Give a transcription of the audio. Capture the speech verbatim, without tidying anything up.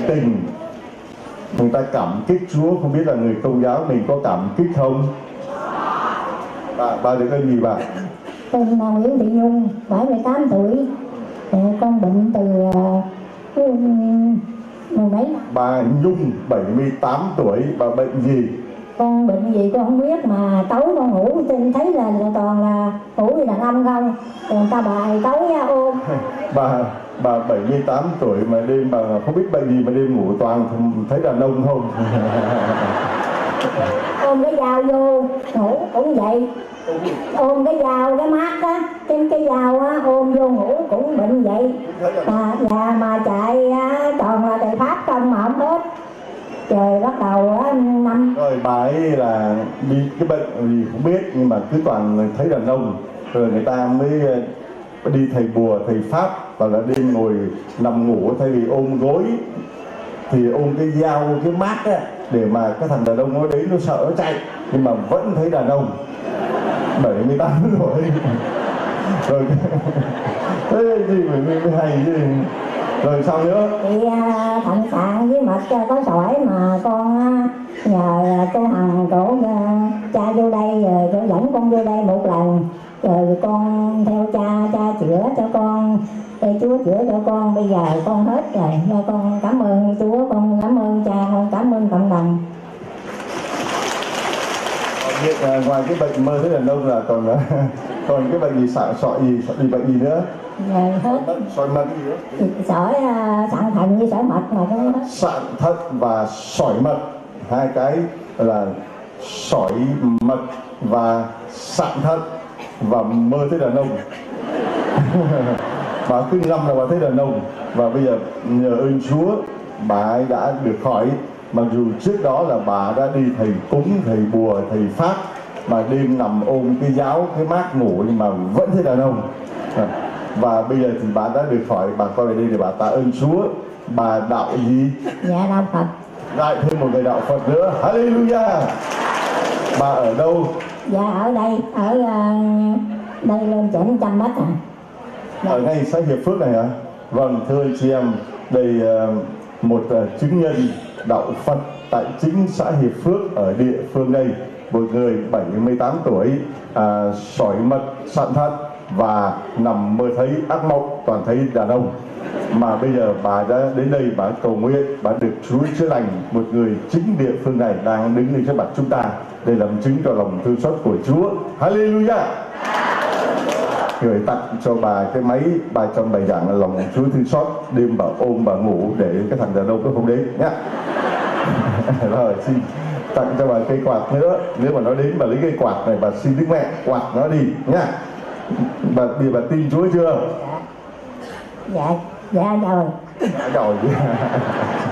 tình, người ta cảm kích Chúa. Không biết là người Công giáo mình có cảm kích không? Bà, bà được cái gì bà? Tên là Nguyễn Thị Nhung, bảy mươi tám tuổi. Con bệnh từ mười mấy. Bà Nhung bảy mươi tám tuổi, bà bệnh gì? Con bệnh gì con không biết, mà tối con ngủ trên thấy là toàn là ngủ như đàn ông không, rồi người ta bài tối nha ôm. bà bà bảy mươi tám tuổi mà đêm bà không biết bệnh gì mà đêm ngủ toàn thấy đàn ông không? Ôm cái dao vô ngủ cũng vậy, ôm cái dao cái mát á, cái cái dao á ôm vô ngủ cũng bệnh vậy. Mà nhà mà chạy á, toàn là thầy pháp không mà không hết. Trời bắt đầu á năm rồi bà ấy là bị cái bệnh gì không biết, nhưng mà cứ toàn thấy đàn ông, rồi người ta mới đi thầy bùa thầy pháp, và là đêm ngồi nằm ngủ thay vì ôm gối thì ôm cái dao cái mát á, để mà cái thằng đàn ông nó đấy nó sợ nó chạy, nhưng mà vẫn thấy đàn ông. Bảy mươi tám tuổi rồi thế gì mà mới hay chứ. Rồi sao nữa? Thì thận sạn với mật có sỏi mà con nhờ cô Hằng cổ cha vô đây, rồi cô dẫn con vô đây một lần, rồi con theo cha cha chữa cho con, để Chúa chữa cho con, bây giờ con hết rồi. Con cảm ơn Chúa, con cảm ơn cha, con cảm ơn cộng đồng. À, ngoài cái bệnh mơ thấy đàn ông là còn còn cái bệnh gì, sỏi sỏi gì, sỏi gì bệnh gì nữa? Rồi hết. Sỏi mật gì nữa? Sỏi sạn thận với sỏi mật mà không hết. Sạn thận và sỏi mật, hai cái là sỏi mật và sạn thận và mơ thấy đàn ông. Bà cứ ngâm là bà thấy đàn ông, và bây giờ nhờ ơn Chúa bà ấy đã được khỏi. Mặc dù trước đó là bà đã đi thầy cúng, thầy bùa, thầy pháp, mà đêm nằm ôm cái giáo, cái mát ngủ, nhưng mà vẫn thấy đàn ông. Và bây giờ thì bà đã được khỏi. Bà coi về đây để bà tạ ơn Chúa. Bà đạo gì? Dạ đạo Phật. Lại thêm một người đạo Phật nữa. Hallelujah. Bà ở đâu? Dạ ở đây, ở uh, đây lên chỉnh trăm mét à. Dạ. Ở ngay xã Hiệp Phước này hả? Vâng, thưa anh chị em, đây uh, một uh, chứng nhân đạo Phật tại chính xã Hiệp Phước ở địa phương đây. Một người bảy mươi tám tuổi, à, sỏi mật, sạn thận và nằm mơ thấy ác mộng, toàn thấy đàn ông. Mà bây giờ bà đã đến đây, bà cầu nguyện, bà được Chúa chữa lành. Một người chính địa phương này đang đứng lên trước mặt chúng ta để làm chứng cho lòng thương xót của Chúa. Hallelujah. Người tặng cho bà cái máy ba trăm bài giảng là lòng Chúa thương xót. Đêm bà ôm bà ngủ để cái thằng đàn ông nó không đến nhá. Rồi xin tặng cho bà cây quạt nữa. Nếu mà nó đến bà lấy cây quạt này, bà xin Đức Mẹ quạt nó đi nhá. Bà bây bà tin Chúa chưa? Dạ, dạ rồi. Đã rồi.